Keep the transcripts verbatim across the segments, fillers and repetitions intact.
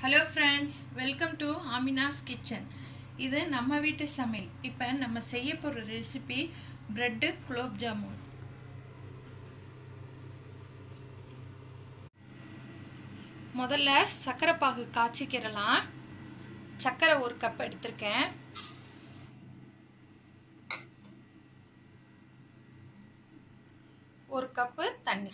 Hello friends, welcome to Amina's Kitchen. இது நம்ம வீட்டு சமையல். இப்போ நம்ம செய்ய போற ரெசிபி பிரெட் குலோப் ஜாமுன். முதல்ல சக்கரை பாகு காய்ச்சிக்கிறலாம். சக்கரை ஒரு கப் எடுத்துர்க்கேன். ஒரு கப் தண்ணி.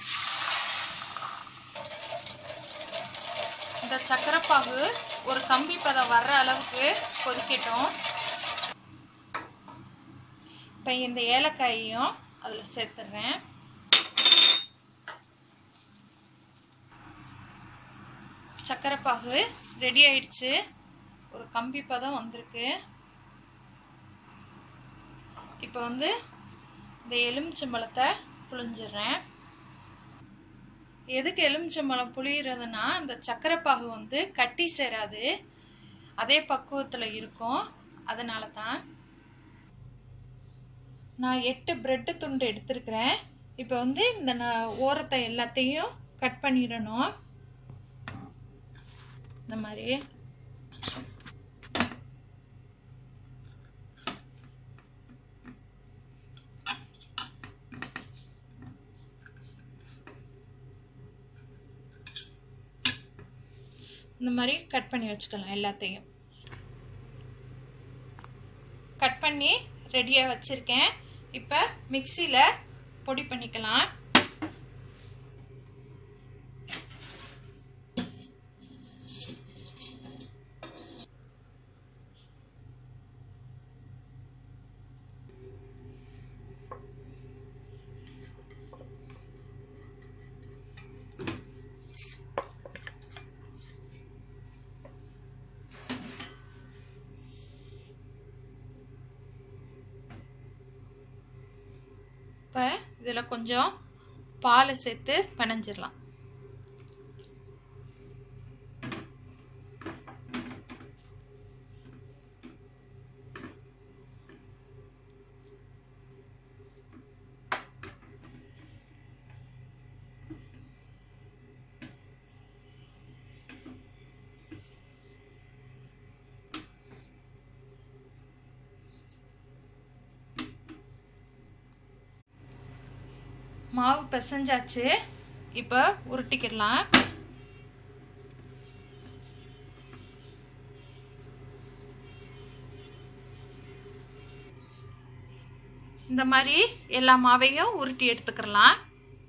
இந்த சக்கரை பாகு ஒரு கம்பி பதம் வர்ற அளவுக்கு கொதிக்கட்டும். இப்போ இந்த ஏலக்காயையும் அதில் சேர்த்துறேன். சக்கரை பாகு ரெடி ஆயிடுச்சு. ஒரு கம்பி பதம் வந்திருக்கு. இப்போ வந்து இந்த எலுமிச்சம்பழத்தை புழிஞ்சிடுறேன். எதுக்கு எலுமிச்சம்பழம் புளியறதுன்னா அந்த சக்கரை பாகு வந்து கட்டி சேராது, அதே பக்குவத்தில் இருக்கும். அதனால தான் நான் எட்டு பிரெட்டு துண்டு எடுத்துருக்கிறேன். இப்போ வந்து இந்த ஓரத்தை எல்லாத்தையும் கட் பண்ணிடணும். இந்த மாதிரி இந்த மாதிரி கட் பண்ணி வச்சுக்கலாம். எல்லாத்தையும் கட் பண்ணி ரெடியாக வச்சுருக்கேன். இப்போ மிக்சியில் பொடி பண்ணிக்கலாம். இப்போ இதில் கொஞ்சம் பால் சேர்த்து பிணைஞ்சிடலாம். மாவு பிசைஞ்சாச்சு. இப்போ உருட்டிக்கிடலாம். இந்த மாதிரி எல்லா மாவையும் உருட்டி எடுத்துக்கலாம்.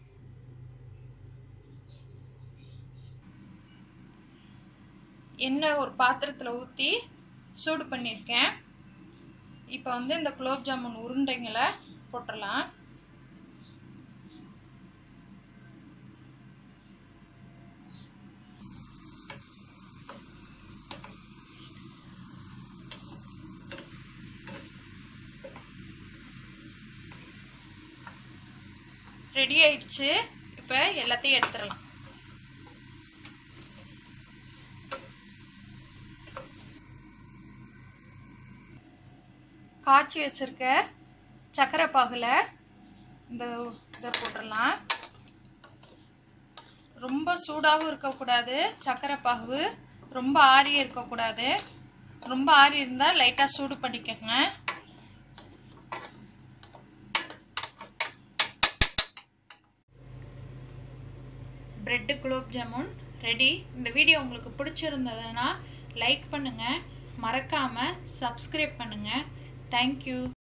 எண்ணெய் ஒரு பாத்திரத்தில் ஊற்றி சூடு பண்ணியிருக்கேன். இப்போ வந்து இந்த குலோப் ஜாமுன் உருண்டைங்களை போட்டுடலாம். ரெடி ஆயிடுச்சு. இப்போ எல்லாத்தையும் எடுத்துடலாம். காய்ச்சி வச்சிருக்க சக்கரை பாகுல இந்த இதை போட்டுடலாம். ரொம்ப சூடாகவும் இருக்கக்கூடாது, சக்கரை பாகு ரொம்ப ஆறி இருக்கக்கூடாது. ரொம்ப ஆறி இருந்தால் லைட்டாக சூடு பண்ணிக்கோங்க. Bread gulab jamun ready. இந்த வீடியோ உங்களுக்கு பிடிச்சிருந்ததுன்னா லைக் பண்ணுங்க, மறக்காம சப்ஸ்கிரைப் பண்ணுங்க. தேங்க்யூ.